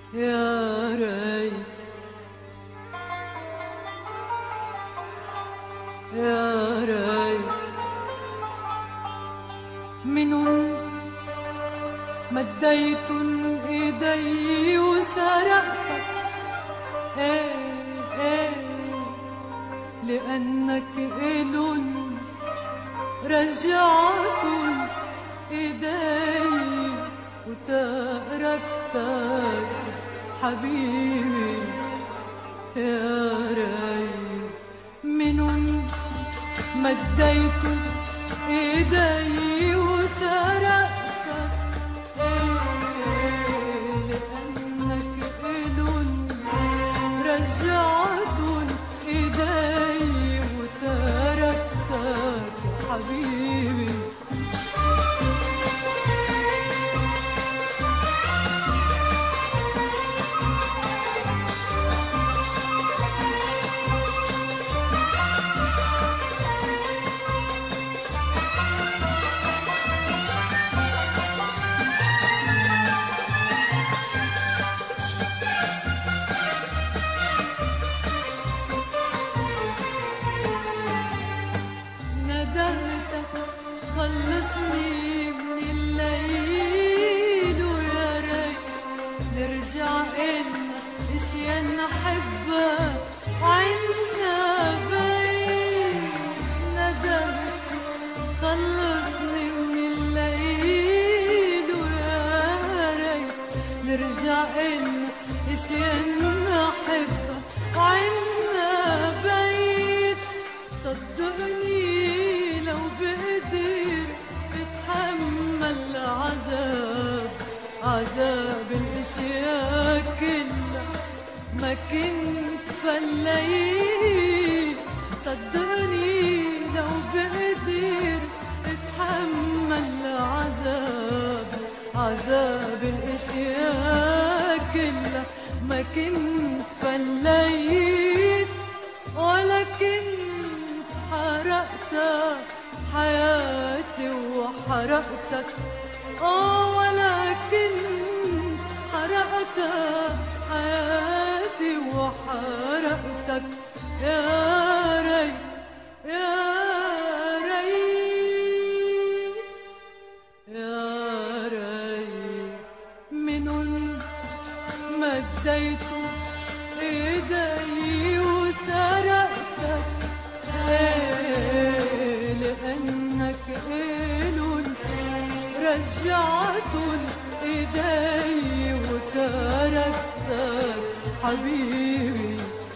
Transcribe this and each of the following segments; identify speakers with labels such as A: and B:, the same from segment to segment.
A: يا ريت يا ريت منن مديت ايدي وسرقتك، لأنك إلن رجعت ايدي وتركتك حبيبي. يا ريت منن مديت ايدي وسرقتك، لأنك إلن رجعت ايدي وتركتك حبيبي. خلصني من الليل ويا ريت نرجع إلنا اشياء نحبها وعنا بيت. ندمت خلصني من الليل ويا ريت نرجع إلنا اشياء نحبها وعنا بيت. صدقني لو بقدر بتحمل عذاب الاشياء كلها ما كنت فليت. صدقني لو بقدر بتحمل عذاب الاشياء كلها ما كنت فليت. ولكن حرقتك حياتي وحرقتك، ولكن حرقتك حياتي وحرقتك. يا ريت يا ريت يا ريت منن مديت ايدي وسرقتك، لأنك إلن رجعت ايدي وتركتك حبيبي.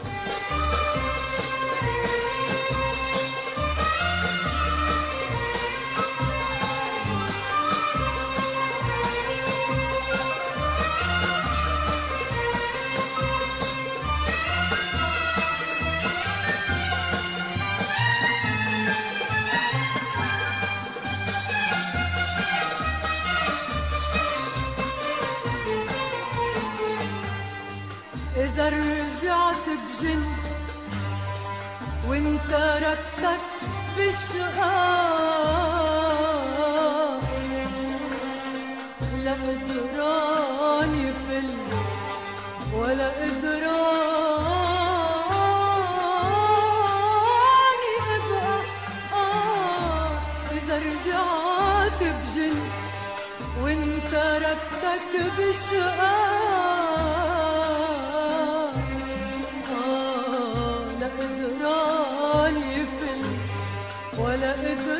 A: إذا رجعت بجن وانت ركتك بالشقاء، لا قدراني فل ولا قدراني ابقى. إذا رجعت بجن وانت ركتك بالشقاء، ولا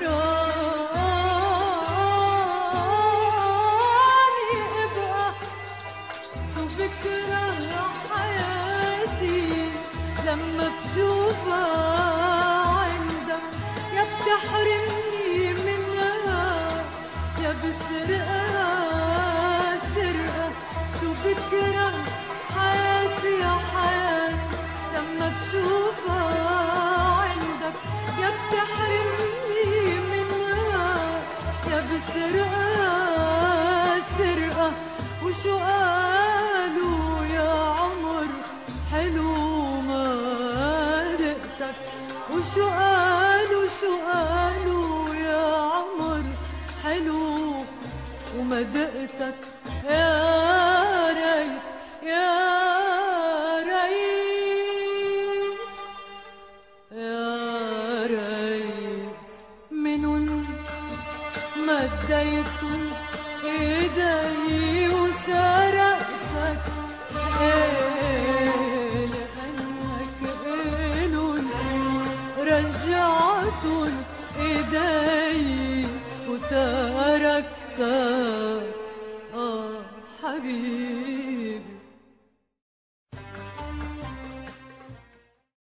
A: إدراني ابقى. شو بكره حياتي لما بشوفها عندك، يا بتحرمني منها يا بسرقها سرقة. شو بكره حياتي يا حياتي لما بشوفها عندك، يا بتحرمني منها يا بسرقها سرقة. وشو قالوا يا عمر حلو ما دقتك، وشو قالوا يا عمر حلو وما دقتك. يا ريت يا رديت ايدي وسرقتك لأنك إلن رجعت ايدي وتركتك حبيبي.